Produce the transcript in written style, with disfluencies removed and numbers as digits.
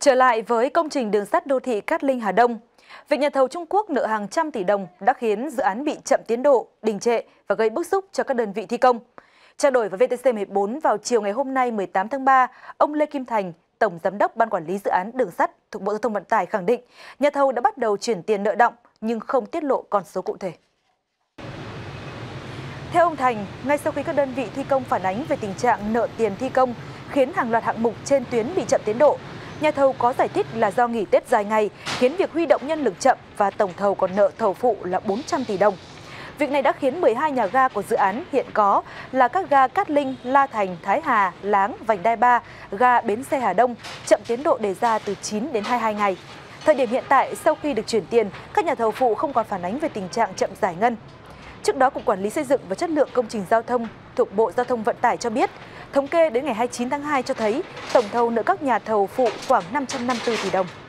Trở lại với công trình đường sắt đô thị Cát Linh - Hà Đông, việc nhà thầu Trung Quốc nợ hàng trăm tỷ đồng đã khiến dự án bị chậm tiến độ, đình trệ và gây bức xúc cho các đơn vị thi công. Trao đổi với VTC14 vào chiều ngày hôm nay 18 tháng 3, ông Lê Kim Thành, Tổng Giám đốc Ban Quản lý Dự án Đường sắt thuộc Bộ Giao thông Vận tải khẳng định nhà thầu đã bắt đầu chuyển tiền nợ đọng nhưng không tiết lộ con số cụ thể. Theo ông Thành, ngay sau khi các đơn vị thi công phản ánh về tình trạng nợ tiền thi công khiến hàng loạt hạng mục trên tuyến bị chậm tiến độ, nhà thầu có giải thích là do nghỉ Tết dài ngày khiến việc huy động nhân lực chậm và tổng thầu còn nợ thầu phụ là 400 tỷ đồng. Việc này đã khiến 12 nhà ga của dự án hiện có là các ga Cát Linh, La Thành, Thái Hà, Láng, Vành Đai 3, ga Bến xe Hà Đông chậm tiến độ đề ra từ 9 đến 22 ngày. Thời điểm hiện tại, sau khi được chuyển tiền, các nhà thầu phụ không còn phản ánh về tình trạng chậm giải ngân. Trước đó, Cục Quản lý Xây dựng và Chất lượng Công trình Giao thông thuộc Bộ Giao thông Vận tải cho biết, thống kê đến ngày 29 tháng 2 cho thấy tổng thầu nợ các nhà thầu phụ khoảng 554 tỷ đồng.